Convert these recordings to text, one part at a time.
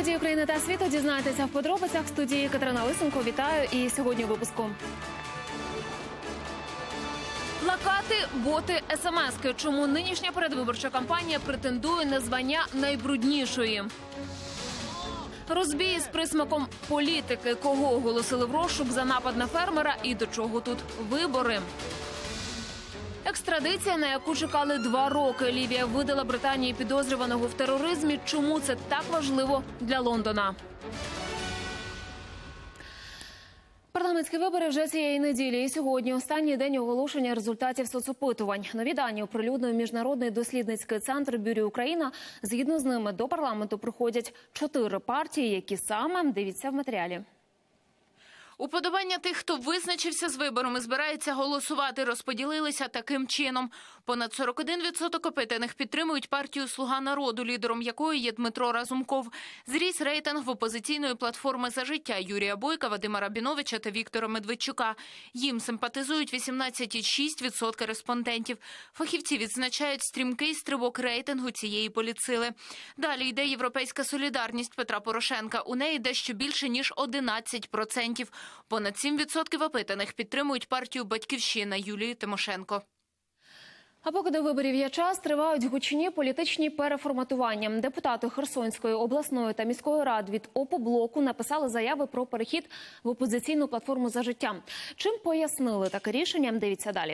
події України та світу дізнаєтеся в подробицях. В студії Катерина Лисенко. Вітаю. І сьогодні у випуску. Плакати, боти, смски. Чому нинішня передвиборча кампанія претендує на звання найбруднішої? Розбій з присмаком політики. Кого оголосили в розшук за напад на фермера і до чого тут вибори? Екстрадиція, на яку чекали 2 роки. Лівія видала Британії підозрюваного в тероризмі. Чому це так важливо для Лондона? Парламентські вибори вже цієї неділі. І сьогодні останній день оголошення результатів соцопитувань. Нові дані оприлюднив Міжнародний дослідницький центр «Бюро Україна». Згідно з ними, до парламенту приходять 4 партії, які саме – дивіться в матеріалі. Уподобання тих, хто визначився з вибором і збирається голосувати, розподілилися таким чином. Понад 41% опитаних підтримують партію «Слуга народу», лідером якої є Дмитро Разумков. Зріс рейтинг в опозиційної платформи «За життя» Юрія Бойка, Вадима Рабіновича та Віктора Медведчука. Їм симпатизують 18,6% респондентів. Фахівці відзначають стрімкий стрибок рейтингу цієї політсили. Далі йде «Європейська солідарність» Петра Порошенка. У неї дещо більше, ніж 11%. Понад 7% опитаних підтримують партію «Батьківщина» Юлії Тимошенко. А поки до виборів є час, тривають гучні політичні переформатування. Депутати Херсонської обласної та міської рад від ОПО-блоку написали заяви про перехід в опозиційну платформу «За життя». Чим пояснили таке рішення, дивіться далі.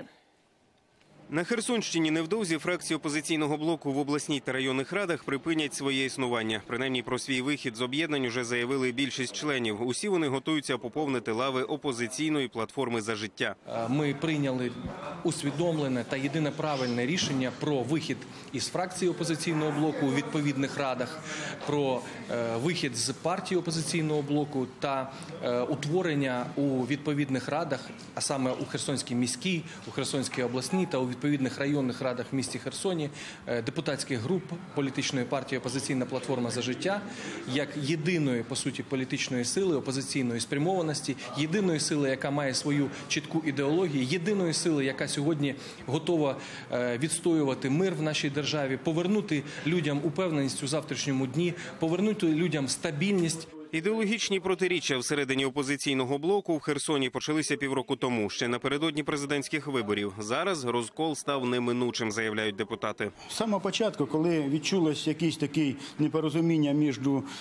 На Херсонщині невдовзі фракції опозиційного блоку в обласній та районних радах припинять своє існування. Принаймні про свій вихід з об'єднань уже заявили більшість членів. Усі вони готуються поповнити лави опозиційної платформи «За життя». Ми прийняли усвідомлене та єдине правильне рішення про вихід із фракції опозиційного блоку у відповідних радах, про вихід з партії опозиційного блоку та утворення у відповідних радах, а саме у Херсонській міській, у Херсонській обласній та у відповідних районних радах в місті Херсоні депутатських груп політичної партії «Опозиційна платформа «За життя» як єдиної, по суті, політичної сили, опозиційної спрямованості, єдиної сили, яка має свою чітку ідеологію, єдиної сили, яка сьогодні готова відстоювати мир в нашій державі, повернути людям упевненість у завтрашньому дні, повернути людям стабільність. Ідеологічні протиріччя всередині опозиційного блоку в Херсоні почалися півроку тому, ще напередодні президентських виборів. Зараз розкол став неминучим, заявляють депутати. З самого початку, коли відчулось якесь таке непорозуміння між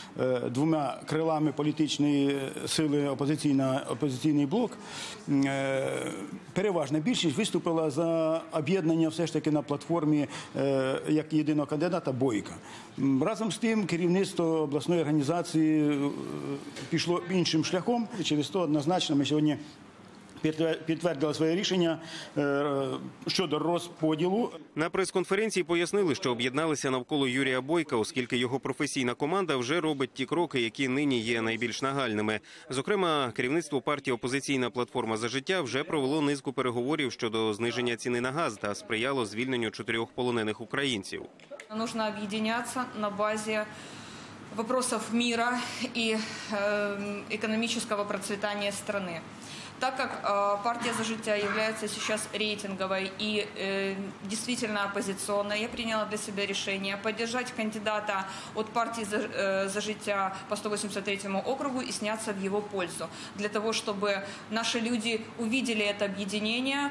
2 крилами політичної сили опозиційний блок, переважна більшість виступила за об'єднання все ж таки на платформі як єдиного кандидата Бойка. Разом з тим керівництво обласної організації пішло іншим шляхом. Через то однозначно ми сьогодні підтвердили своє рішення щодо розподілу. На прес-конференції пояснили, що об'єдналися навколо Юрія Бойка, оскільки його професійна команда вже робить ті кроки, які нині є найбільш нагальними. Зокрема, керівництво партії «Опозиційна платформа «За життя» вже провело низку переговорів щодо зниження ціни на газ та сприяло звільненню 4 полонених українців. Нужно об'єднатися на базі вопросов мира и экономического процветания страны. Так как партия «За життя» является сейчас рейтинговой и действительно оппозиционной, я приняла для себя решение поддержать кандидата от партии «За життя» по 183 округу и сняться в его пользу. Для того, чтобы наши люди увидели это объединение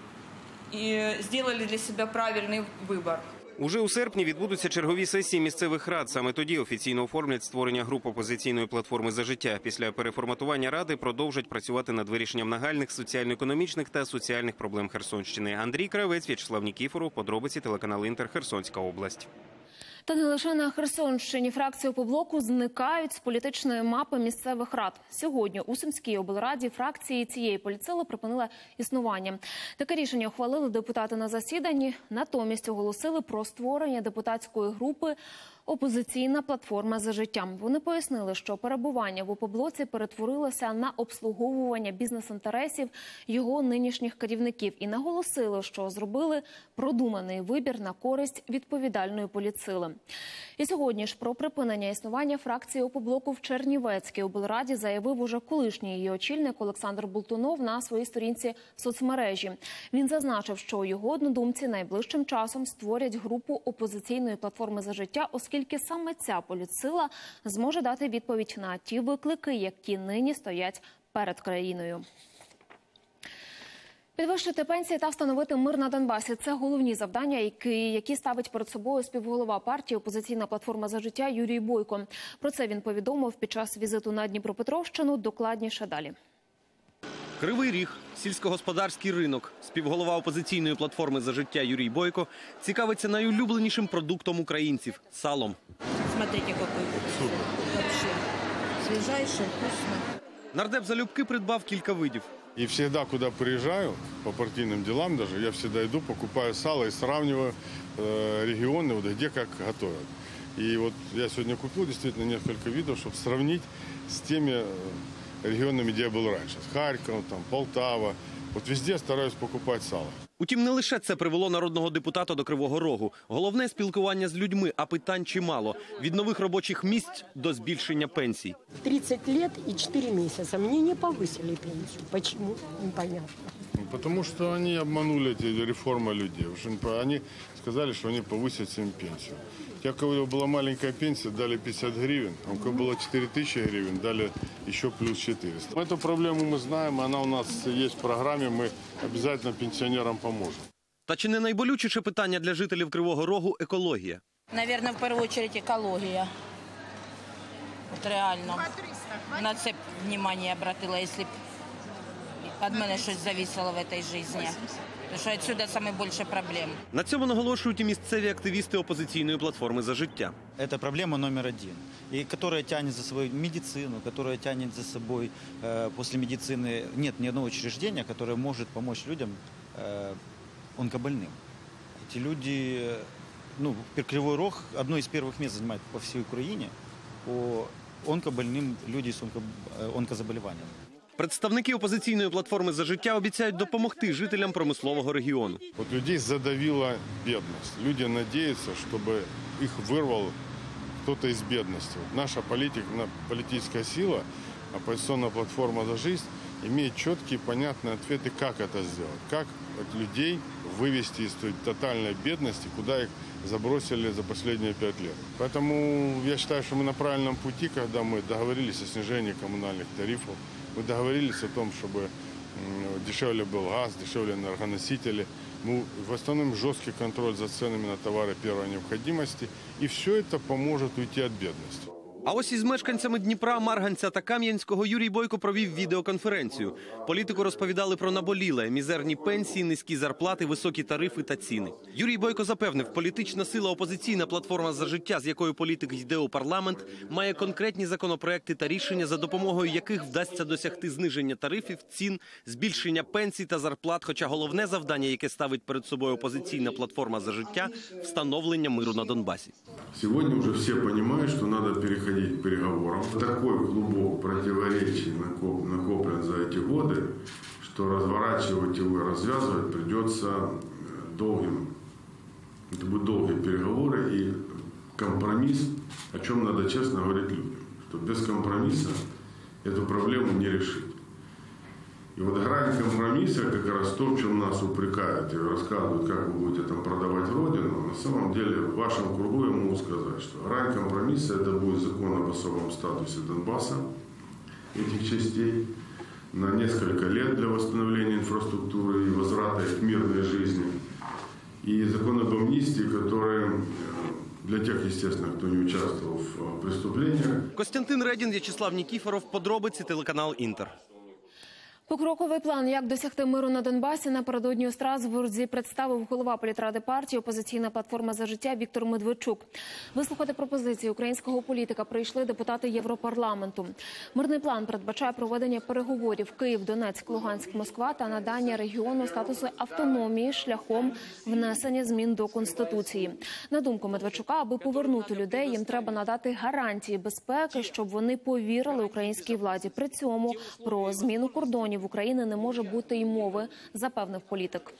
и сделали для себя правильный выбор. Уже у серпні відбудуться чергові сесії місцевих рад. Саме тоді офіційно оформлять створення груп опозиційної платформи «За життя». Після переформатування ради продовжать працювати над вирішенням нагальних соціально-економічних та соціальних проблем Херсонщини. Андрій Кравець, В'ячеслав Нікіфоров, подробиці, телеканал «Інтер», Херсонська область. Та не лише на Херсонщині фракції «ОПО-блоку» зникають з політичної мапи місцевих рад. Сьогодні у Сумській облраді фракції цієї політсили припинила існування. Таке рішення ухвалили депутати на засіданні. Натомість оголосили про створення депутатської групи «Опозиційна платформа «За життя». Вони пояснили, що перебування в ОПО-блоці перетворилося на обслуговування бізнес-інтересів його нинішніх керівників і наголосили, що зробили продуманий вибір на користь відповідальної політсили. І сьогодні ж про припинення існування фракції ОПО-блоку в Чернівецькій облраді заявив уже колишній її очільник Олександр Болтунов на своїй сторінці в соцмережі. Він зазначив, що його однодумці найближчим часом створять групу опозиційної платформи «За життя», оскільки оскільки саме ця політсила зможе дати відповідь на ті виклики, які нині стоять перед країною. Підвищити пенсії та встановити мир на Донбасі – це головні завдання, які ставить перед собою співголова партії «Опозиційна платформа за життя» Юрій Бойко. Про це він повідомив під час візиту на Дніпропетровщину. Докладніше далі. Кривий Ріг, сільськогосподарський ринок. Співголова «Опозиційної платформи за життя» Юрій Бойко цікавиться найулюбленішим продуктом українців – салом. Смотрите, какой суп. Вообще свежайший, вкусно. Нардеп залюбки придбав кілька видів. И всегда, куда приезжаю, по партийным делам даже, я всегда иду, покупаю сало и сравниваю регионы, вот, где как готовят. И вот я сегодня купил действительно несколько видов, чтобы сравнить с теми регионами, где я был раньше. С Харьковом, там, Полтава. Вот везде стараюсь покупать сало. Утім, не лише це привело народного депутата до Кривого Рогу. Головне – спілкування з людьми, а питань чимало. Від нових робочих місць до збільшення пенсій. 30 лет и 4 месяца. Мне не повысили пенсию. Почему? Непонятно. Потому что они обманули эти реформы людей. Они сказали, что они повысят всем пенсию. Те, у кого была маленькая пенсия, дали 50 гривен, а у кого было 4000 гривен, дали еще плюс 400. Эту проблему мы знаем, она у нас есть в программе, мы обязательно пенсионерам поможем. Та чи не найболючіше питання для жителів Кривого Рогу – екологія? Наверное, в первую очередь экология. Вот реально. На це внимание обратила, если б от мене щось зависело в этой жизни. Потому что отсюда самые больше проблем. На цьому наголошують і місцеві активісти «Опозиційної платформи за життя». Это проблема номер один, и которая тянет за собой медицину, которая тянет за собой после медицины нет ни одного учреждения, которое может помочь людям онкобольным. Эти люди, Кривой Рог одно из первых мест занимает по всей Украине по онкобольным люди с онкозаболеваниями. Представники «Опозиційної платформи за життя» обіцяють допомогти жителям промислового регіону. Вот людей задавила бедность. Люди надеются, чтобы их вырвал кто-то из бедности. Вот наша политическая сила, «Оппозиционная платформа за жизнь», имеет четкие, понятные ответы, как это сделать. Как людей вывести из той тотальной бедности, куда их забросили за последние 5 лет. Поэтому я считаю, что мы на правильном пути, когда мы договорились о снижении коммунальных тарифов. Мы договорились о том, чтобы дешевле был газ, дешевле энергоносители. Мы восстановим жесткий контроль за ценами на товары первой необходимости. И все это поможет уйти от бедности. А ось із мешканцями Дніпра, Марганця та Кам'янського Юрій Бойко провів відеоконференцію. Політику розповідали про наболіле – мізерні пенсії, низькі зарплати, високі тарифи та ціни. Юрій Бойко запевнив, політична сила «Опозиційна платформа за життя», з якою політик йде у парламент, має конкретні законопроекти та рішення, за допомогою яких вдасться досягти зниження тарифів, цін, збільшення пенсій та зарплат. Хоча головне завдання, яке ставить перед собою «Опозиційна платформа за життя» – встановлення миру на Донбасі. Сегодня уже все понимают, что надо переходить к переговорам. Такой клубок противоречий накоплен за эти годы, что разворачивать его и развязывать придется долгим. Это будут долгие переговоры и компромисс, о чем надо честно говорить людям, что без компромисса эту проблему не решить. И вот грань компромисса, как раз то, в чем нас упрекают и рассказывают, как вы будете там продавать Родину, на самом деле в вашем кругу я могу сказать, что грань компромисса это будет закон об особом статусе Донбасса, этих частей, на несколько лет для восстановления инфраструктуры и возврата их к мирной жизни. И закон об амнистии, который для тех, естественно, кто не участвовал в преступлениях. Костянтин Редін, В'ячеслав Нікіфоров, подробиці, телеканал «Інтер». Покроковий план, як досягти миру на Донбасі, напередодні у Страсбурзі представив голова політради партії «Опозиційна платформа за життя» Віктор Медведчук. Вислухати пропозиції українського політика прийшли депутати Європарламенту. Мирний план передбачає проведення переговорів Київ, Донецьк, Луганськ, Москва та надання регіону статусу автономії шляхом внесення змін до Конституції. На думку Медведчука, аби повернути людей, їм треба надати гарантії безпеки, щоб вони повірили українській владі. При цьому про зміну кордонів в Україні не може бути й мови, запевнив політик.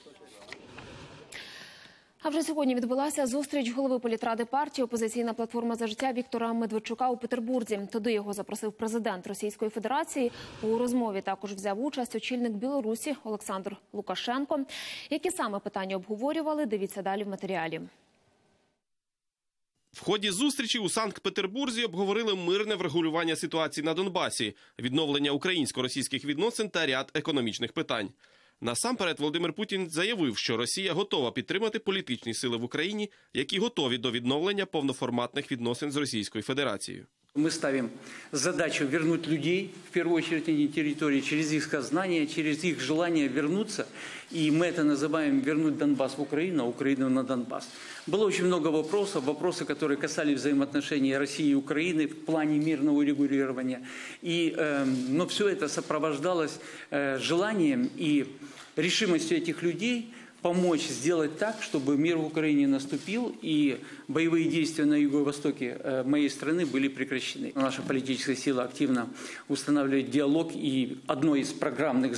А вже сьогодні відбулася зустріч голови політради партії «Опозиційна платформа за життя» Віктора Медведчука у Петербурзі. Туди його запросив президент Російської Федерації. У розмові також взяв участь очільник Білорусі Олександр Лукашенко. Які саме питання обговорювали, дивіться далі в матеріалі. В ході зустрічі у Санкт-Петербурзі обговорили мирне врегулювання ситуації на Донбасі, відновлення українсько-російських відносин та ряд економічних питань. Насамперед Володимир Путін заявив, що Росія готова підтримати політичні сили в Україні, які готові до відновлення повноформатних відносин з Російською Федерацією. Мы ставим задачу вернуть людей, в первую очередь, на территории, через их сознание, через их желание вернуться. И мы это называем «вернуть Донбасс в Украину», а Украину на Донбасс. Было очень много вопросов, вопросы, которые касались взаимоотношений России и Украины в плане мирного регулирования. Но все это сопровождалось желанием и решимостью этих людей помочь сделать так, чтобы мир в Украине наступил и боевые действия на юго-востоке моей страны были прекращены. Наша политическая сила активно устанавливает диалог, и одной из программных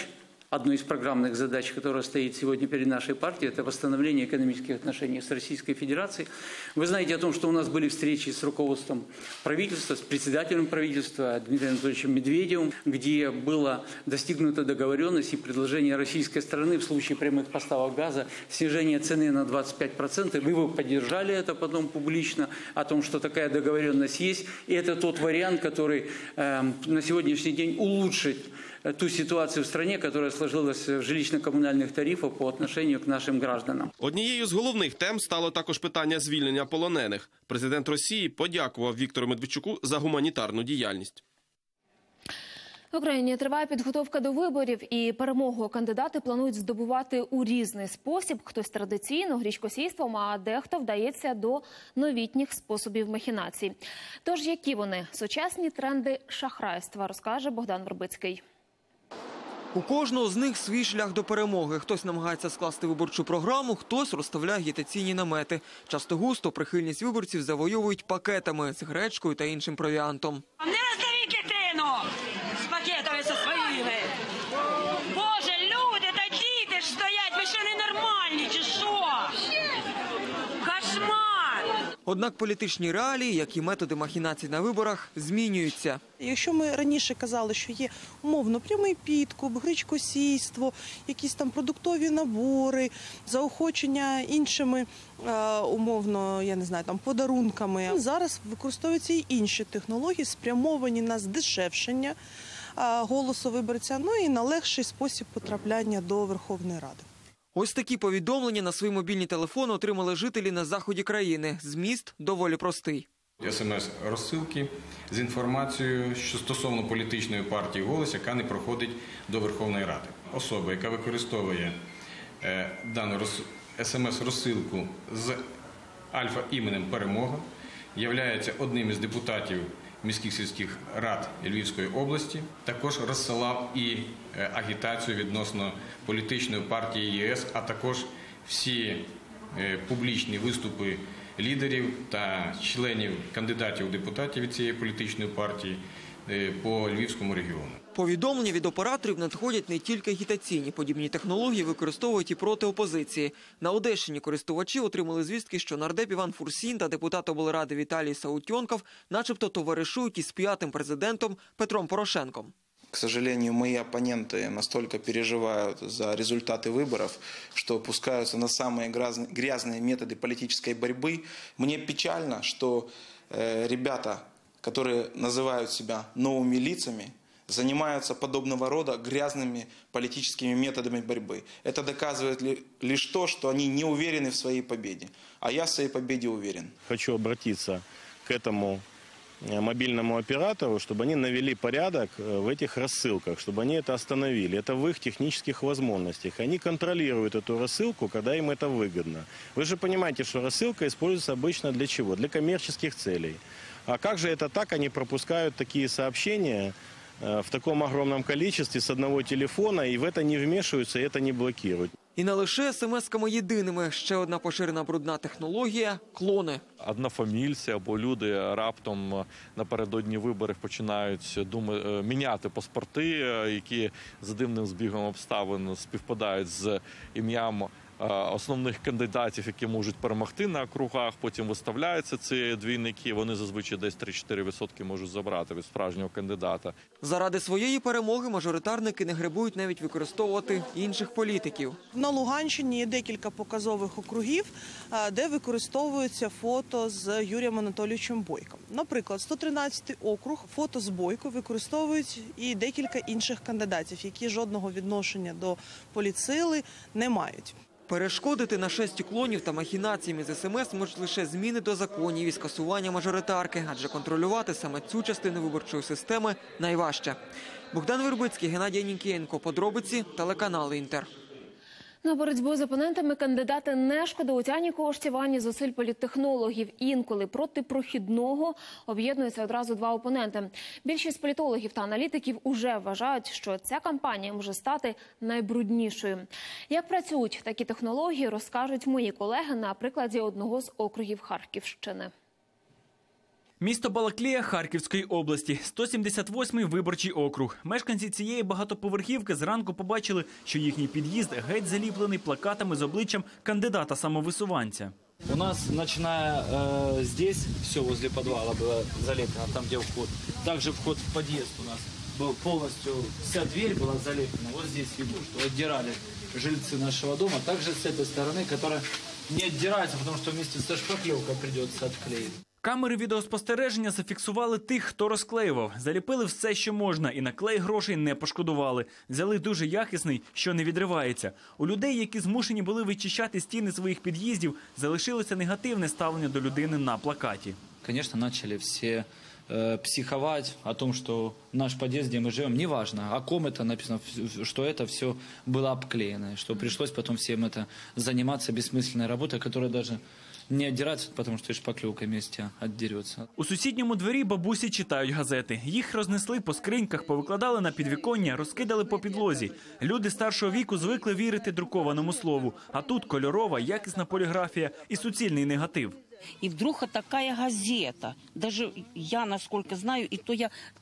задач, которая стоит сегодня перед нашей партией, это восстановление экономических отношений с Российской Федерацией. Вы знаете о том, что у нас были встречи с руководством правительства, с председателем правительства Дмитрием Анатольевичем Медведевым, где была достигнута договоренность и предложение российской стороны в случае прямых поставок газа снижение цены на 25%. Вы поддержали это потом публично, о том, что такая договоренность есть. И это тот вариант, который на сегодняшний день улучшит ту ситуацию в стране, которая сложилась в жилищно-коммунальных тарифах по отношению к нашим гражданам. Однією з головних тем стало також питання звільнення полонених. Президент Росії подякував Віктору Медведчуку за гуманітарну діяльність. В Україні триває підготовка до виборів, і перемогу кандидати планують здобувати у різний спосіб. Хтось традиційно, грічкосійством, а дехто вдається до новітніх способів махінацій. Тож, які вони? Сучасні тренди шахрайства, розкаже Богдан Вербицький. У кожного з них свій шлях до перемоги. Хтось намагається скласти виборчу програму, хтось розставляє агітаційні намети. Часто густо прихильність виборців завойовують пакетами з гречкою та іншим провіантом. Не роздавіть дитину з пакетами зі своїми. Боже, люди та діти ж стоять, ви що ненормальні чи що? Кошмар! Однак політичні реалії, як і методи махінацій на виборах, змінюються. Якщо ми раніше казали, що є умовно прямий підкуп, гречкосійство, якісь там продуктові набори, заохочення іншими умовно, я не знаю, там подарунками. Зараз використовуються і інші технології, спрямовані на здешевшення голосу виборця, ну і на легший спосіб потрапляння до Верховної Ради. Ось такі повідомлення на свої мобільні телефони отримали жителі на заході країни. Зміст доволі простий. СМС-розсилки з інформацією, що стосовно політичної партії «Голос», яка не проходить до Верховної Ради. Особа, яка використовує дану СМС-розсилку з альфа-іменем «Перемога», є одним із депутатів міських сільських рад Львівської області, також розсилав і агітацію відносно політичної партії ЄС, а також всі публічні виступи лідерів та членів кандидатів у депутатів від цієї політичної партії по Львівському регіону. Повідомлення від операторів надходять не тільки агітаційні. Подібні технології використовують і проти опозиції. На Одещині користувачі отримали звістки, що нардеп Іван Фурсін та депутат облради Віталій Саутьонков начебто товаришують із п'ятим президентом Петром Порошенком. К сожалению, мои оппоненты настолько переживают за результаты выборов, что опускаются на самые грязные методы политической борьбы. Мне печально, что ребята, которые называют себя новыми лицами, занимаются подобного рода грязными политическими методами борьбы. Это доказывает лишь то, что они не уверены в своей победе. А я в своей победе уверен. Хочу обратиться к этому мобильному оператору, чтобы они навели порядок в этих рассылках, чтобы они это остановили. Это в их технических возможностях. Они контролируют эту рассылку, когда им это выгодно. Вы же понимаете, что рассылка используется обычно для чего? Для коммерческих целей. А как же это так? Они пропускают такие сообщения в таком огромном количестве с одного телефона, и в это не вмешиваются, и это не блокируют. І не лише смс-ками єдиними. Ще одна поширена брудна технологія – клони. Однофамільці або люди раптом напередодні виборів починають міняти паспорти, які за дивним збігом обставин співпадають з ім'ям основних кандидатів, які можуть перемогти на округах. Потім виставляються ці двійники. Вони зазвичай десь 3-4% можуть забрати від справжнього кандидата. Заради своєї перемоги мажоритарники не гребують навіть використовувати інших політиків. На Луганщині є декілька показових округів, де використовуються фото з Юрієм Анатолійовичем Бойком. Наприклад, 113-й округ, фото з Бойко використовують і декілька інших кандидатів, які жодного відношення до політсили не мають. Перешкодити нашестю клонів та махінаціями з СМС можуть лише зміни до законів і скасування мажоритарки, адже контролювати саме цю частину виборчої системи найважче. Богдан Вербицький, Геннадій Нікієнко. Подробиці, телеканал «Інтер». На боротьбу з опонентами кандидати не шкодують ані коштів, ані зусиль політтехнологів. Інколи проти прохідного об'єднуються одразу два опоненти. Більшість політологів та аналітиків уже вважають, що ця кампанія може стати найбруднішою. Як працюють такі технології, розкажуть мої колеги на прикладі одного з округів Харківщини. Місто Балаклія Харківської області, 178-й виборчий округ. Мешканці цієї багатоповерхівки зранку побачили, що їхній під'їзд геть заліплений плакатами з обличчям кандидата-самовисуванця. У нас, начиная здесь, все возле подвала было залеплено, там где вход. Также вход в подъезд у нас был полностью, вся дверь была залеплена. Вот здесь видно, что отдирали жильцы нашего дома. Также с этой стороны, которая не отдирается, потому что вместе со шпаклевкой придется отклеить. Камери відеоспостереження зафіксували тих, хто розклеював. Заліпили все, що можна, і на клей грошей не пошкодували. Взяли дуже якісний, що не відривається. У людей, які змушені були вичищати стіни своїх під'їздів, залишилося негативне ставлення до людини на плакаті. Конечно, начали все психовать о том, что наш подъезд, где мы живем, неважно, о ком это написано, что это все было обклеено, что пришлось потом всем это заниматься бессмысленной работой, которая даже не отдираться, потому что и шпаклевка вместе отдерется. У сусідньому дворі бабусі читають газети. Їх рознесли по скриньках, повикладали на підвіконня, розкидали по підлозі. Люди старшого віку звикли вірити друкованому слову. А тут кольорова, якісна поліграфія і суцільний негатив. И вдруг такая газета. Даже я, насколько знаю, и то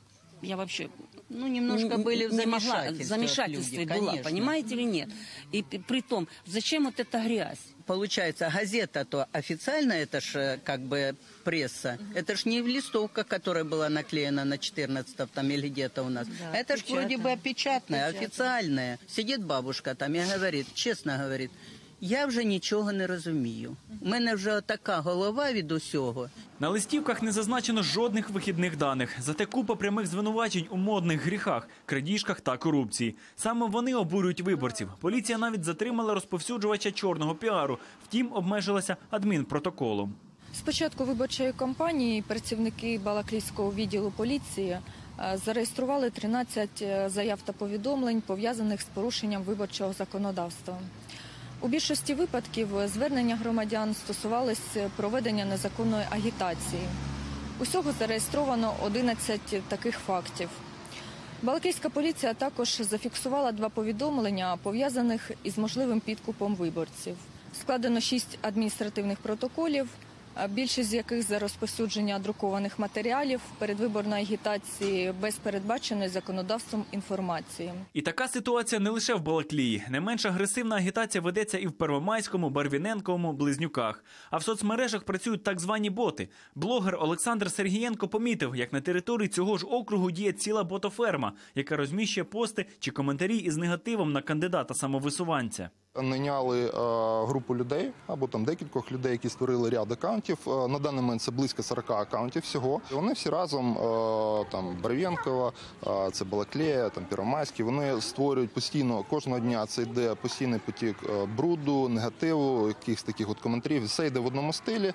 я вообще, немножко были в замешательстве была, понимаете или нет? И при том, зачем вот эта грязь? Получается, газета-то официальная, это ж как бы пресса. Это ж не листовка, которая была наклеена на 14 там или где-то у нас. Да, это ж вроде бы печатная, официальная. Сидит бабушка там и говорит, честно говорит, я вже нічого не розумію. У мене вже така голова від усього. На листівках не зазначено жодних вихідних даних. Зате купа прямих звинувачень у модних гріхах, крадіжках та корупції. Саме вони обурюють виборців. Поліція навіть затримала розповсюджувача чорного піару. Втім, обмежилася адмінпротоколом. З початку виборчої кампанії працівники Балаклійського відділу поліції зареєстрували 13 заяв та повідомлень, пов'язаних з порушенням виборчого законодавства. У більшості випадків звернення громадян стосувались проведення незаконної агітації. Усього зареєстровано 11 таких фактів. Балаклійська поліція також зафіксувала 2 повідомлення, пов'язаних із можливим підкупом виборців. Складено 6 адміністративних протоколів, більшість з яких за розповсюдження друкованих матеріалів передвиборної агітації без передбаченої законодавством інформації. І така ситуація не лише в Балаклії. Не менш агресивна агітація ведеться і в Первомайському, Барвіненковому, Близнюках. А в соцмережах працюють так звані боти. Блогер Олександр Сергієнко помітив, як на території цього ж округу діє ціла ботоферма, яка розміщує пости чи коментарі із негативом на кандидата-самовисуванця. Найняли групу людей, або там декількох людей, які створили ряд акаунтів. На даний момент це близько 40 акаунтів всього. І вони всі разом, там Барвінкова, це Балаклія, там Первомайський, вони створюють постійно, кожного дня це йде постійний потік бруду, негативу, якихось таких от коментарів. Все йде в одному стилі,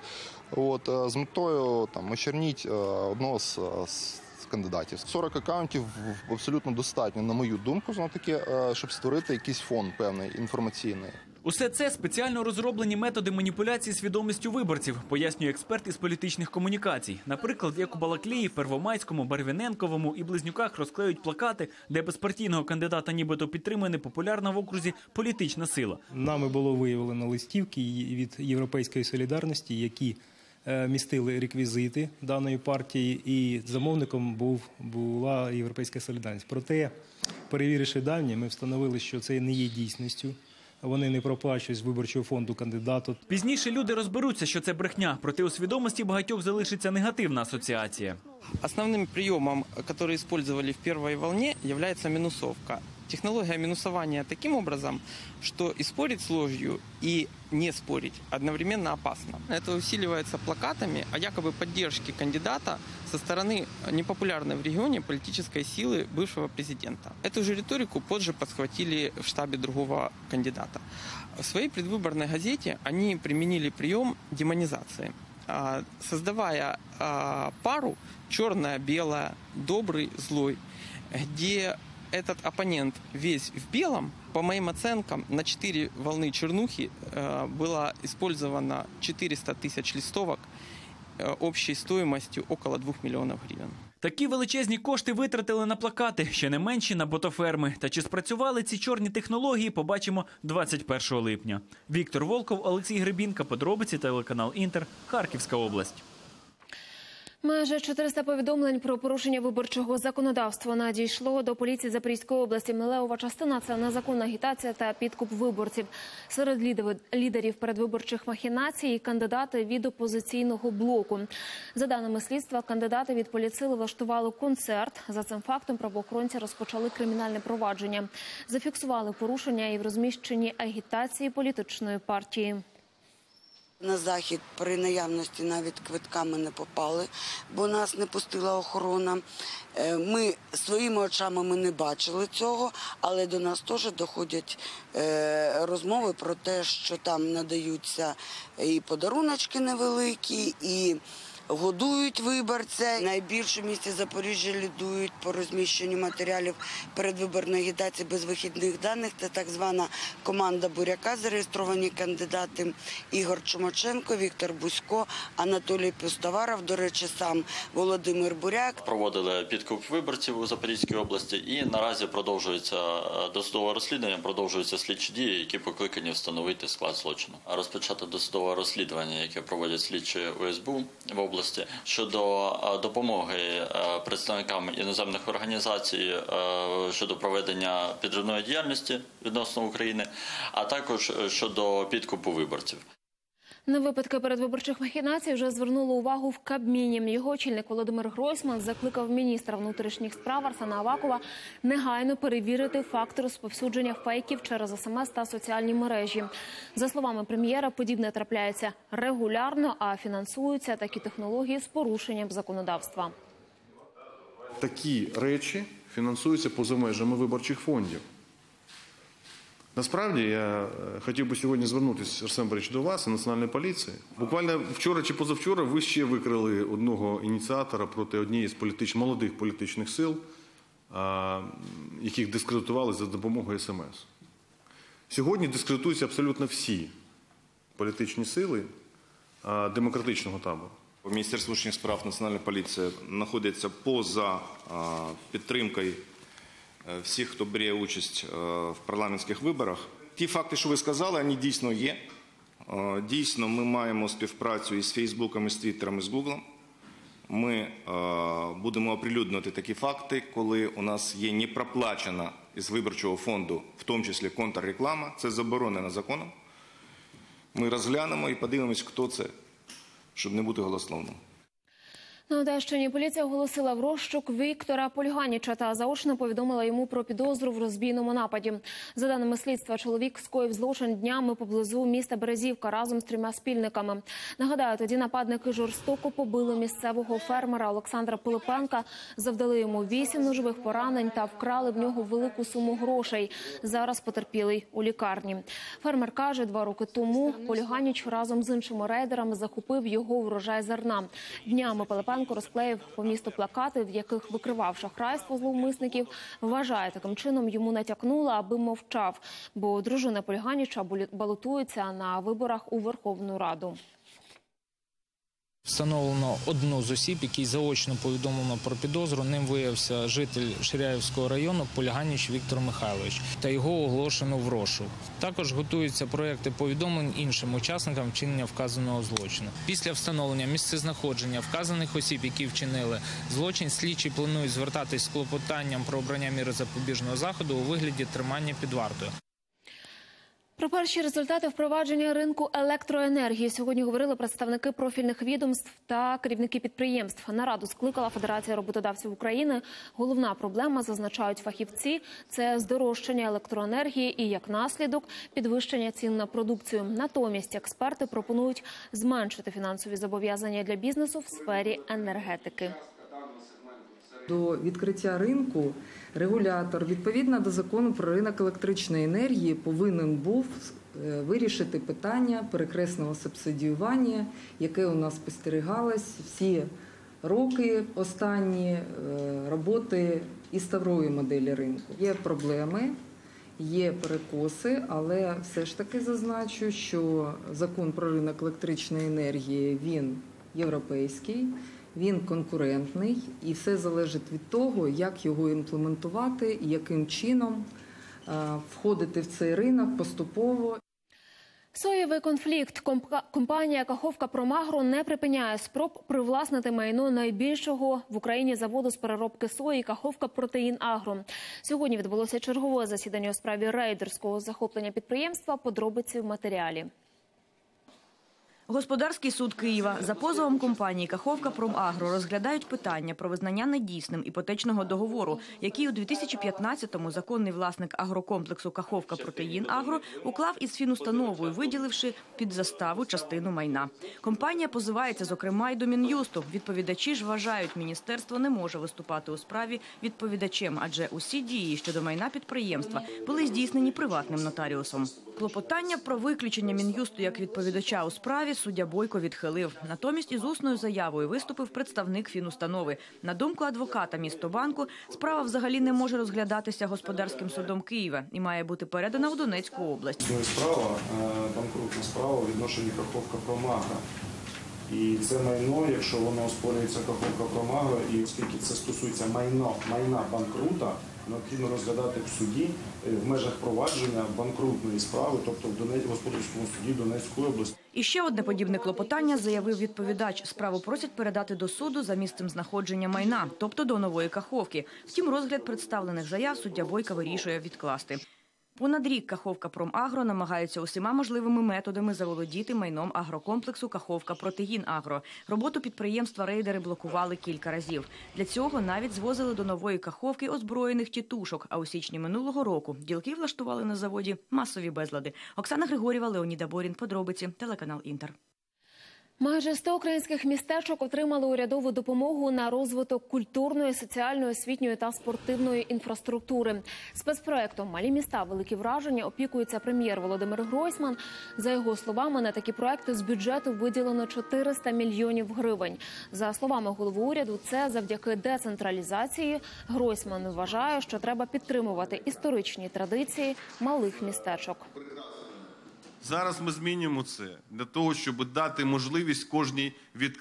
з метою там очерніть одного з кандидатів. 40 акаунтів абсолютно достатньо, на мою думку, щоб створити якийсь фон певний, інформаційний. Усе це спеціально розроблені методи маніпуляції свідомістю виборців, пояснює експерт із політичних комунікацій. Наприклад, як у Балаклії, Первомайському, Барвіненковому і Близнюках розклеюють плакати, де безпартійного кандидата нібито підтримує непопулярна в окрузі політична сила. Нами було виявлено листівки від «Європейської солідарності», які містили реквізити даної партії, і замовником була «Європейська солідарність». Проте, перевіривши дані, ми встановили, що це не є дійсністю. вони не проплачують з виборчого фонду кандидату. Пізніше люди розберуться, що це брехня, проте у свідомості багатьох залишиться негативна асоціація. Основным приемом, который использовали в первой волне, является минусовка. Технология минусования таким образом, что и спорить с ложью, и не спорить одновременно опасно. Это усиливается плакатами о якобы поддержке кандидата со стороны непопулярной в регионе политической силы бывшего президента. Эту же риторику позже подхватили в штабе другого кандидата. В своей предвыборной газете они применили прием демонизации, создавая пару черное-белое, добрый, злой, где этот оппонент весь в белом, по моим оценкам, на 4 волны чернухи было использовано 400 тысяч листовок общей стоимостью около 2 миллионов гривен. Такі величезні кошти витратили на плакати, ще не менші на ботоферми. Та чи спрацювали ці чорні технології, побачимо 21 липня. Віктор Волков, Олексій Гребінка, подробиці, телеканал Інтер, Харківська область. Майже 400 повідомлень про порушення виборчого законодавства надійшло до поліції Запорізької області. Левова частина – це незаконна агітація та підкуп виборців. Серед лідерів передвиборчих махінацій – кандидати від опозиційного блоку. За даними слідства, кандидати від політсили влаштували концерт. За цим фактом правоохоронці розпочали кримінальне провадження. Зафіксували порушення і в розміщенні агітації політичної партії. На захід при наявності навіть квитками не попали, бо нас не пустила охорона. Ми своїми очами не бачили цього, але до нас теж доходять розмови про те, що там надаються і подаруночки невеликі, і годують виборця. Найбільше в місті Запоріжжя лідують по розміщенню матеріалів передвиборної агітації без вихідних даних. Це так звана команда Буряка, зареєстровані кандидати Ігор Чумаченко, Віктор Бузько, Анатолій Пустоваров, до речі, сам Володимир Буряк. Проводили підкуп виборців у Запорізькій області і наразі продовжується досудове розслідування, продовжуються слідчі дії, які покликані встановити склад злочину. Розпочато досудове розслідування, яке проводять слідчі УСБУ в області, щодо допомоги представникам іноземних організацій щодо проведення підривної діяльності відносно України, а також щодо підкупу виборців. На випадки передвиборчих махінацій вже звернули увагу в Кабміні. Його очільник Володимир Гройсман закликав міністра внутрішніх справ Арсена Авакова негайно перевірити факт розповсюдження фейків через СМС та соціальні мережі. За словами прем'єра, подібне трапляється регулярно, а фінансуються такі технології з порушенням законодавства. Такі речі фінансуються поза межами виборчих фондів. Насправді, я хотів би сьогодні звернутися, Арсен Борисович, до вас і Національної поліції. Буквально вчора чи позавчора ви ще викрили одного ініціатора проти однієї з молодих політичних сил, яких дискредитували за допомогою СМС. Сьогодні дискредитуються абсолютно всі політичні сили демократичного табору. Міністерство внутрішніх справ, Національна поліція знаходяться поза підтримкою всіх, хто бере участь в парламентських виборах. Ті факти, що ви сказали, вони дійсно є. Дійсно, ми маємо співпрацю із Фейсбуком, із Твіттером, із Гуглом. Ми будемо оприлюднювати такі факти, коли у нас є не проплачена із виборчого фонду, в тому числі контрреклама. Це заборонено законом. Ми розглянемо і подивимось, хто це, щоб не бути голословним. На Одещині поліція оголосила в розшук Віктора Польганіча та заочно повідомила йому про підозру в розбійному нападі. За даними слідства, чоловік скоїв злочин днями поблизу міста Березівка разом з 3 спільниками. Нагадаю, тоді нападники жорстоко побили місцевого фермера Олександра Пилипенка, завдали йому 8 ножових поранень та вкрали в нього велику суму грошей. Зараз потерпілий у лікарні. Фермер каже, 2 роки тому Польганіч разом з іншими рейдерами захопив його врожай зерна. Днями Пилипенко розклеїв по місту плакати, в яких викривав шахрайство зловмисників. Вважає, таким чином йому натякнула, аби мовчав, бо дружина Польганіча балотується на виборах у Верховну Раду. Встановлено одну з осіб, який заочно повідомлено про підозру. Ним виявився житель Ширяївського району Польганіч Віктор Михайлович, та його оголошено в розшук. Також готуються проекти повідомлень іншим учасникам вчинення вказаного злочину. Після встановлення місцезнаходження вказаних осіб, які вчинили злочин, слідчі планують звертатись з клопотанням про обрання міри запобіжного заходу у вигляді тримання під вартою. Про перші результати впровадження ринку електроенергії сьогодні говорили представники профільних відомств та керівники підприємств. Нараду скликала Федерація роботодавців України. Головна проблема, зазначають фахівці, це здорожчання електроенергії і, як наслідок, підвищення цін на продукцію. Натомість експерти пропонують зменшити фінансові зобов'язання для бізнесу в сфері енергетики. До відкриття ринку регулятор, відповідно до закону про ринок електричної енергії, повинен був вирішити питання перекресного субсидіювання, яке у нас спостерігалось всі роки останні роботи і старої моделі ринку. Є проблеми, є перекоси, але все ж таки зазначу, що закон про ринок електричної енергії, він європейський, він конкурентний, і все залежить від того, як його імплементувати і яким чином входити в цей ринок поступово. Соєвий конфлікт. Компанія «Каховка Промагро» не припиняє спроб привласнити майно найбільшого в Україні заводу з переробки сої «Каховка Протеїн Агро». Сьогодні відбулося чергове засідання у справі рейдерського захоплення підприємства. Подробиці в матеріалі. Господарський суд Києва за позовом компанії «Каховка Промагро» розглядають питання про визнання недійсним іпотечного договору, який у 2015-му законний власник агрокомплексу «Каховка Протеїн Агро» уклав із фінустановою, виділивши під заставу частину майна. Компанія позивається, зокрема, й до Мін'юсту. Відповідачі ж вважають, міністерство не може виступати у справі відповідачем, адже усі дії щодо майна підприємства були здійснені приватним нотаріусом. Клопотання про виключення Мін'юсту як відповідача у справі суддя Бойко відхилив. Натомість із усною заявою виступив представник фінустанови. На думку адвоката Містобанку, справа взагалі не може розглядатися господарським судом Києва і має бути передана в Донецьку область. Справа, банкрутна справа у відношенні «Каховка Промагро». І це майно, якщо воно оспорюється «Каховка Промагро», і оскільки це стосується майна банкрута, необхідно розглядати в суді в межах провадження банкрутної справи, тобто в господарському суді Донецької області. І ще одне подібне клопотання заявив відповідач. Справу просять передати до суду за місцем знаходження майна, тобто до Нової Каховки. Втім, розгляд представлених заяв суддя Бойка вирішує відкласти. Понад рік «Каховка Промагро» намагається усіма можливими методами заволодіти майном агрокомплексу «Каховка Протеїн Агро». Роботу підприємства рейдери блокували кілька разів. Для цього навіть звозили до Нової Каховки озброєних тітушок, а у січні минулого року ділки влаштували на заводі масові безлади. Оксана Григорєва, Леонід Аборін. Подробиці. Телеканал «Інтер». Майже 100 українських містечок отримали урядову допомогу на розвиток культурної, соціальної, освітньої та спортивної інфраструктури. Спецпроектом «Малі міста. Великі враження» опікується прем'єр Володимир Гройсман. За його словами, на такі проекти з бюджету виділено 400 мільйонів гривень. За словами голови уряду, це завдяки децентралізації. Гройсман вважає, що треба підтримувати історичні традиції малих містечок. Зараз ми змінюємо це для того, щоб дати можливість кожній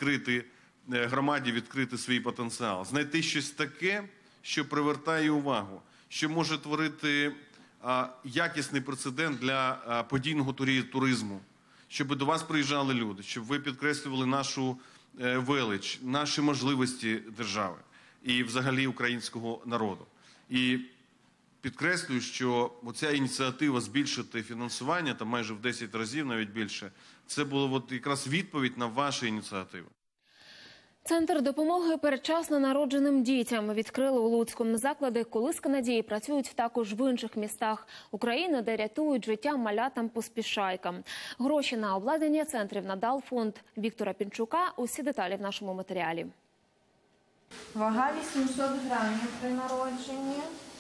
громаді відкрити свій потенціал. Знайти щось таке, що привертає увагу, що може творити якісний прецедент для подійного туризму, щоб до вас приїжджали люди, щоб ви підкреслювали нашу велич, наші можливості держави і взагалі українського народу. І підкреслюю, що оця ініціатива збільшити фінансування, там майже в 10 разів, навіть більше, це була якраз відповідь на ваші ініціативи. Центр допомоги передчасно народженим дітям відкрили у Луцькому. Заклади «Колиска надії» працюють також в інших містах України, де рятують життя малятам-поспішайкам. Гроші на обладнання центрів надав фонд Віктора Пінчука. Усі деталі в нашому матеріалі. Вага 800 грамів при народженні.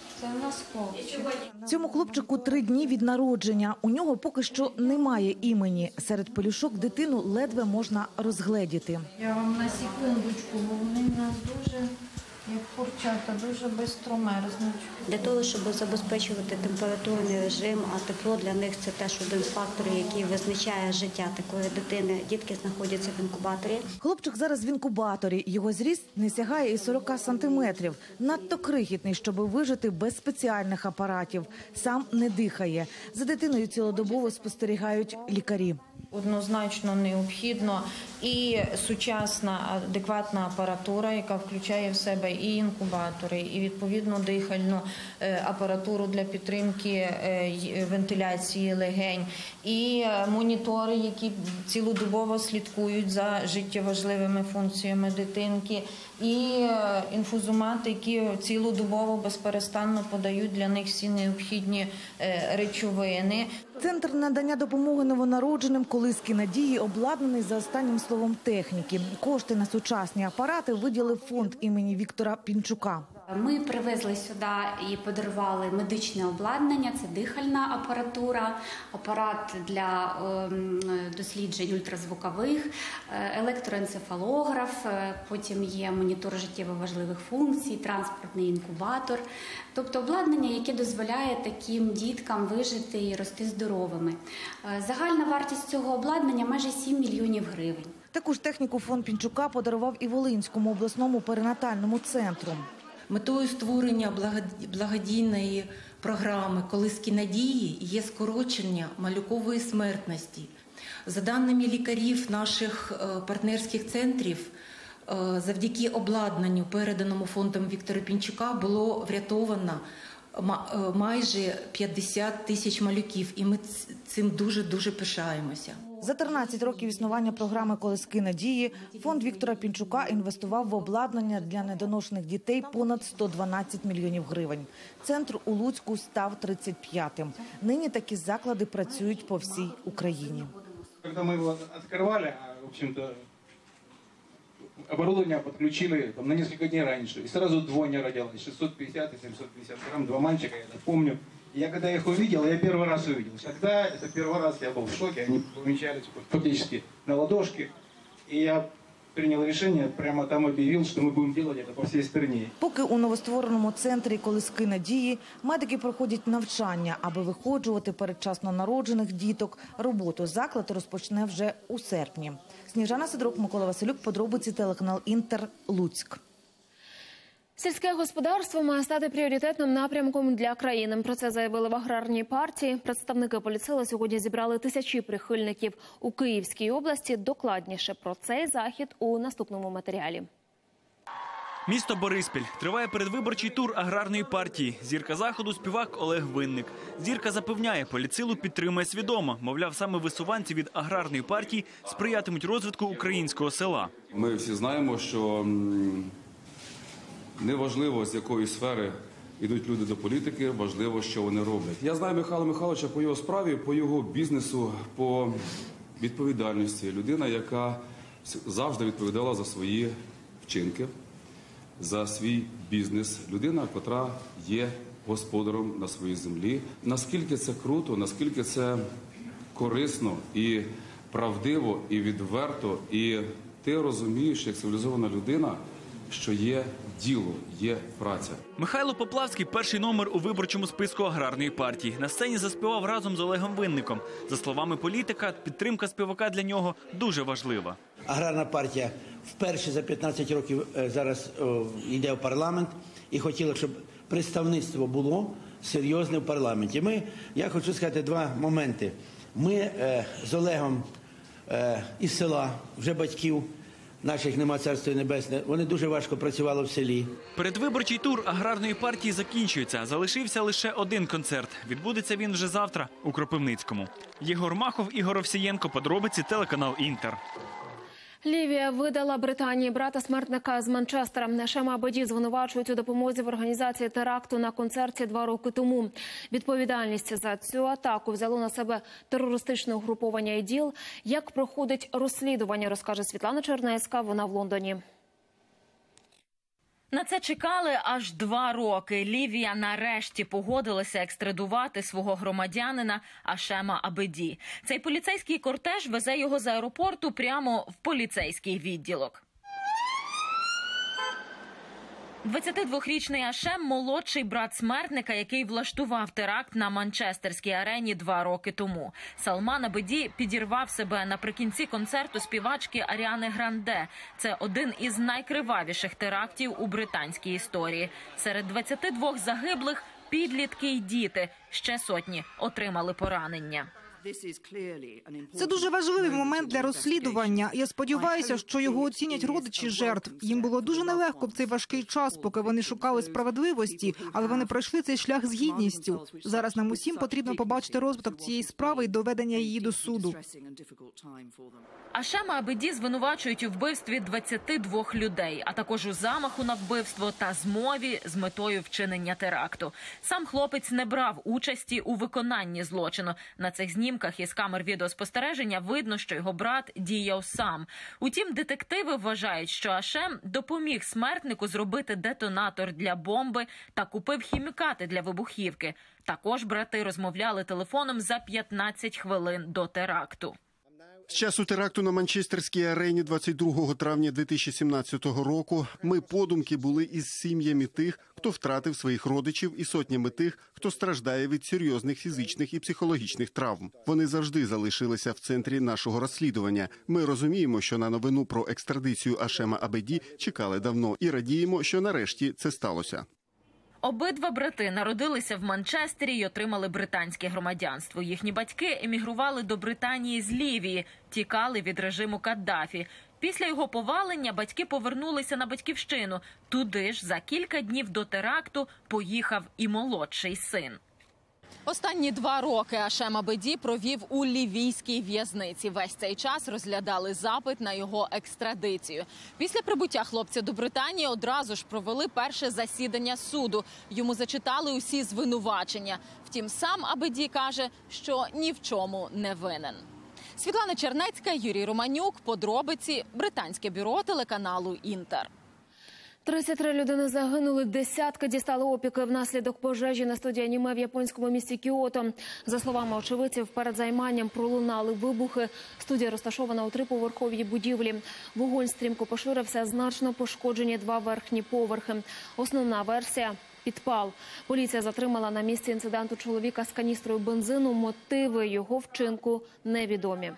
Цьому хлопчику 3 дні від народження. У нього поки що немає імені. Серед пелюшок дитину ледве можна розгледіти. Я вам на секундочку, бо вони в нас дуже, як курчата, дуже швидко мерзнуть. Для того, щоб забезпечувати температурний режим, а тепло для них – це теж один з факторів, який визначає життя такої дитини. Дітки знаходяться в інкубаторі. Хлопчик зараз в інкубаторі. Його зріст не сягає і 40 сантиметрів. Надто крихітний, щоб вижити без спеціальних апаратів. Сам не дихає. За дитиною цілодобово спостерігають лікарі. Однозначно необхідно і сучасна адекватна апаратура, яка включає в себе і інкубатори, і відповідно дихальну апаратуру для підтримки вентиляції легень, і монітори, які цілодобово слідкують за життєважливими функціями дитинки, і інфузомати, які цілодобово безперестанно подають для них всі необхідні речовини. Центр надання допомоги новонародженим «Колиски надії» обладнаний за останнім словом техніки. Кошти на сучасні апарати виділив фонд імені Віктора Пінчука. Ми привезли сюди і подарували медичне обладнання, це дихальна апаратура, апарат для досліджень ультразвукових, електроенцефалограф, потім є монітор життєво важливих функцій, транспортний інкубатор. Тобто обладнання, яке дозволяє таким діткам вижити і рости здоровими. Загальна вартість цього обладнання майже 7 мільйонів гривень. Таку ж техніку фонд Пінчука подарував і Волинському обласному перинатальному центру. Метою створення благодійної програми «Колиски надії» є скорочення малюкової смертності. За даними лікарів наших партнерських центрів, завдяки обладнанню, переданому фондом Віктора Пінчука, було врятовано майже 50 тисяч малюків, і ми цим дуже пишаємося. За 13 років існування програми «Колиски надії» фонд Віктора Пінчука інвестував в обладнання для недоношених дітей понад 112 мільйонів гривень. Центр у Луцьку став 35-м. Нині такі заклади працюють по всій Україні. Коли ми його відкривали, в общем-то, оборудование подключили на несколько дней раньше. И сразу двойня родилась, 650 и 750 грамм, 2 мальчика, я это помню. Я когда их увидел, я первый раз увидел. Тогда, это первый раз я был в шоке, они помещались фактически на ладошке. И я принял решение, прямо там объявил, что мы будем делать это по всей стране. Поки у новоствореному центрі «Колиски надії» медики проходять навчання, аби виходжувати передчасно народжених діток. Роботу заклад розпочне вже у серпні. Сніжана Сидорук, Микола Василюк, подробиці, телеканал «Інтер», Луцьк. Сільське господарство має стати пріоритетним напрямком для країни. Про це заявили в аграрній партії. Представники політсили сьогодні зібрали тисячі прихильників у Київській області. Докладніше про цей захід у наступному матеріалі. Місто Бориспіль. Триває передвиборчий тур аграрної партії. Зірка заходу – співак Олег Винник. Зірка запевняє, політсилу підтримує свідомо. Мовляв, саме висуванці від аграрної партії сприятимуть розвитку українського села. Ми всі знаємо, що неважливо, з якої сфери йдуть люди до політики, важливо, що вони роблять. Я знаю Михайла Михайловича по його справі, по його бізнесу, по відповідальності. Людина, яка завжди відповідала за свої вчинки, за свій бізнес. Людина, котра є господарем на своїй землі. Наскільки це круто, наскільки це корисно і правдиво, і відверто, і ти розумієш, як цивілізована людина, що є діло, є праця. Михайло Поплавський – перший номер у виборчому списку аграрної партії. На сцені заспівав разом з Олегом Винником. За словами політика, підтримка співака для нього дуже важлива. Аграрна партія вперше за 15 років зараз йде в парламент і хотіла, щоб представництво було серйозне в парламенті. Я хочу сказати два моменти. Ми з Олегом із села, вже батьків, наших нема, царство небесне, вони дуже важко працювали в селі. Передвиборчий тур аграрної партії закінчується. Залишився лише один концерт. Відбудеться він вже завтра у Кропивницькому. Єгор Махов, Ігор Овсієнко. Подробиці, телеканал «Інтер». Лівія видала Британії брата смертника з Манчестера. Шема Абеді звинувачують у допомозі в організації теракту на концерті 2 роки тому. Відповідальність за цю атаку взяло на себе терористичне угруповання ІДІЛ. Як проходить розслідування, розкаже Світлана Чернецька, вона в Лондоні. На це чекали аж 2 роки. Лівія нарешті погодилася екстрадувати свого громадянина Ашема Абеді. Цей поліцейський кортеж везе його з аеропорту прямо в поліцейський відділок. 22-річний Ашем – молодший брат смертника, який влаштував теракт на Манчестерській арені 2 роки тому. Салман Абеді підірвав себе наприкінці концерту співачки Аріани Гранде. Це один із найкривавіших терактів у британській історії. Серед 22 загиблих – підлітки й діти. Ще сотні отримали поранення. Це дуже важливий момент для розслідування. Я сподіваюся, що його оцінять родичі жертв. Їм було дуже нелегко в цей важкий час, поки вони шукали справедливості, але вони пройшли цей шлях з гідністю. Зараз нам усім потрібно побачити розвиток цієї справи і доведення її до суду. Ашема Абеді звинувачують у вбивстві 22 людей, а також у замаху на вбивство та змові з метою вчинення теракту. Сам хлопець не брав участі у виконанні злочину. На цих знімках із камер відеоспостереження видно, що його брат діяв сам. Утім, детективи вважають, що Ашем допоміг смертнику зробити детонатор для бомби та купив хімікати для вибухівки. Також брати розмовляли телефоном за 15 хвилин до теракту. З часу теракту на Манчестерській арені 22 травня 2017 року ми подумки були із сім'ями тих, хто втратив своїх родичів, і сотнями тих, хто страждає від серйозних фізичних і психологічних травм. Вони завжди залишилися в центрі нашого розслідування. Ми розуміємо, що на новину про екстрадицію Ашема Абеді чекали давно і радіємо, що нарешті це сталося. Обидва брати народилися в Манчестері й отримали британське громадянство. Їхні батьки емігрували до Британії з Лівії, тікали від режиму Каддафі. Після його повалення батьки повернулися на батьківщину. Туди ж за кілька днів до теракту поїхав і молодший син. Останні 2 роки Ашем Абеді провів у лівійській в'язниці. Весь цей час розглядали запит на його екстрадицію. Після прибуття хлопця до Британії одразу ж провели перше засідання суду. Йому зачитали усі звинувачення. Втім, сам Абеді каже, що ні в чому не винен. Світлана Чернецька, Юрій Романюк. Подробиці. Британське бюро телеканалу «Інтер». 33 людини загинули, десятки дістали опіки внаслідок пожежі на студії аніме в японському місті Кіото. За словами очевидців, перед займанням пролунали вибухи. Студія розташована у 3-поверховій будівлі. Вогонь стрімко поширився, значно пошкоджені 2 верхні поверхи. Основна версія – підпал. Поліція затримала на місці інциденту чоловіка з каністрою бензину. Мотиви його вчинку невідомі.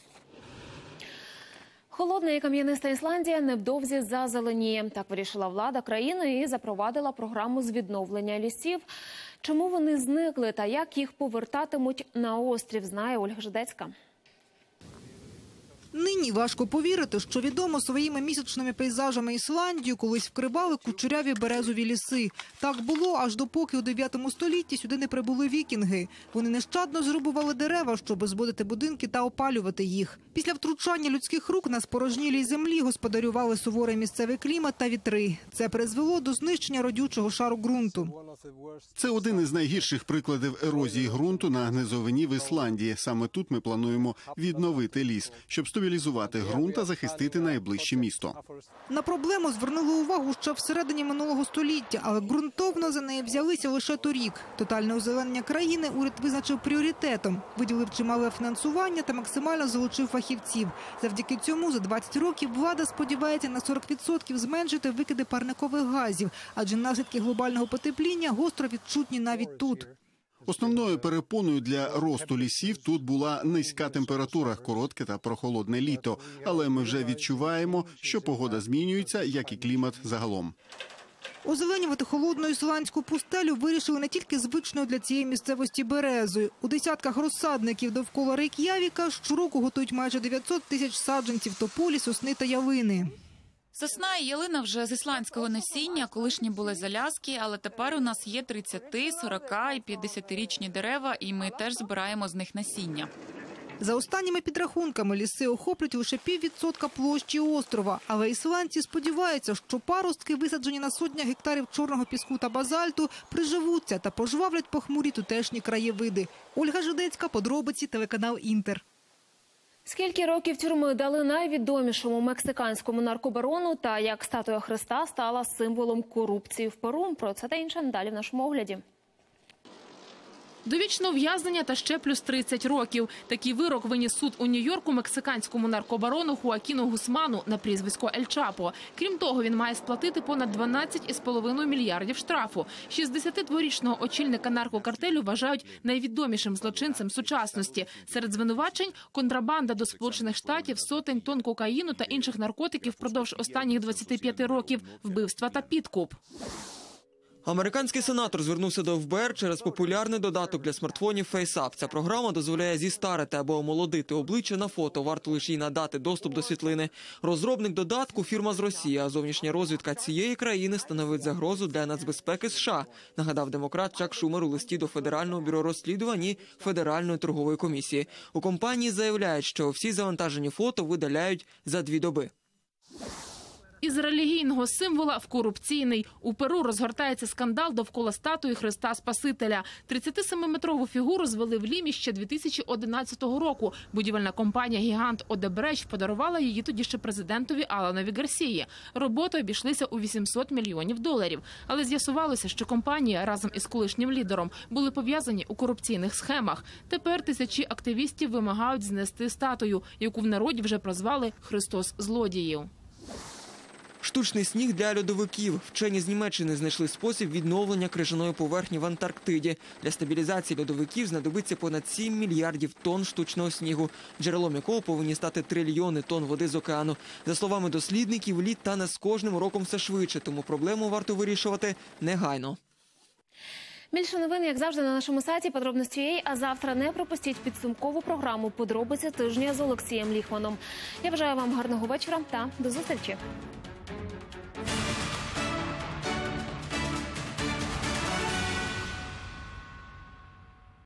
Холодна і кам'яниста Ісландія невдовзі зазеленіє. Так вирішила влада країни і запровадила програму з відновлення лісів. Чому вони зникли та як їх повертатимуть на острів, знає Ольга Жидецька. Нині важко повірити, що відомо своїми місячними пейзажами Ісландію колись вкривали кучеряві березові ліси. Так було, аж допоки у 9 столітті сюди не прибули вікінги. Вони нещадно зрубували дерева, щоб зводити будинки та опалювати їх. Після втручання людських рук на спорожнілій землі господарювали суворий місцевий клімат та вітри. Це призвело до знищення родючого шару ґрунту. Це один із найгірших прикладів ерозії ґрунту на низовині в Ісландії. Саме тут ми плануємо відновити ліс, щоб стабілізувати ґрунт та захистити найближче місто. На проблему звернули увагу ще всередині минулого століття, але ґрунтовно за неї взялися лише торік. Тотальне озеленення країни уряд визначив пріоритетом, виділив чимале фінансування та максимально залучив фахівців. Завдяки цьому за 20 років влада сподівається на 40% зменшити викиди парникових газів, адже наслідки глобального потепління гостро відчутні навіть тут. Основною перепоною для росту лісів тут була низька температура, коротке та прохолодне літо. Але ми вже відчуваємо, що погода змінюється, як і клімат загалом. Озеленювати холодну ісландську пустелю вирішили не тільки звичною для цієї місцевості березою. У десятках розсадників довкола Рейк'явіка щороку готують майже 900 тисяч саджанців тополі, сосни та ялини. Сосна і ялина вже з ісландського насіння, колишні були залязки, але тепер у нас є 30, 40 і 50-річні дерева, і ми теж збираємо з них насіння. За останніми підрахунками, ліси охоплюють лише 0,5% площі острова. Але ісландці сподіваються, що паростки, висаджені на сотнях гектарів чорного піску та базальту, приживуться та пожвавлять похмурі тутешні краєвиди. Ольга Жидецька, подробиці, телеканал «Інтер». Скільки років тюрми дали найвідомішому мексиканському наркобарону та як статуя Христа стала символом корупції в Перу? Про це та інше далі в нашому огляді. Довічне ув'язнення та ще плюс 30 років. Такий вирок виніс суд у Нью-Йорку мексиканському наркобарону Хуакіну Гусману на прізвисько Ель Чапо. Крім того, він має сплатити понад 12,5 мільярдів штрафу. 62-річного очільника наркокартелю вважають найвідомішим злочинцем сучасності. Серед звинувачень – контрабанда до Сполучених Штатів сотень тонн кокаїну та інших наркотиків впродовж останніх 25 років, вбивства та підкуп. Американський сенатор звернувся до ФБР через популярний додаток для смартфонів FaceApp. Ця програма дозволяє зістарити або омолодити обличчя на фото, варто лише їй надати доступ до світлини. Розробник додатку – фірма з Росії, а зовнішня розвідка цієї країни становить загрозу для нацбезпеки США, нагадав демократ Чак Шумер у листі до Федерального бюро розслідувань і Федеральної торгової комісії. У компанії заявляють, що всі завантажені фото видаляють за 2 доби. Із релігійного символа в корупційний. У Перу розгортається скандал довкола статуї Христа Спасителя. 37-метрову фігуру звели в Лімі ще 2011 року. Будівельна компанія «Гігант Одебрещ» подарувала її тоді ще президентові Аланові Гарсії. Роботи обійшлися у $800 мільйонів. Але з'ясувалося, що компанія разом із колишнім лідером були пов'язані у корупційних схемах. Тепер тисячі активістів вимагають знести статую, яку в народі вже прозвали «Христос злодіїв». Штучний сніг для льодовиків. Вчені з Німеччини знайшли спосіб відновлення крижаної поверхні в Антарктиді. Для стабілізації льодовиків знадобиться понад 7 мільярдів тонн штучного снігу, джерелом якого повинні стати трильйони тонн води з океану. За словами дослідників, лід тане з кожним роком все швидше, тому проблему варто вирішувати негайно. Більше новин, як завжди, на нашому сайті Подробності.ua, а завтра не пропустіть підсумкову програму «Подробиці тижня» з Олексієм Ліхманом. Я бажаю вам гарного вечора та до зустрічі.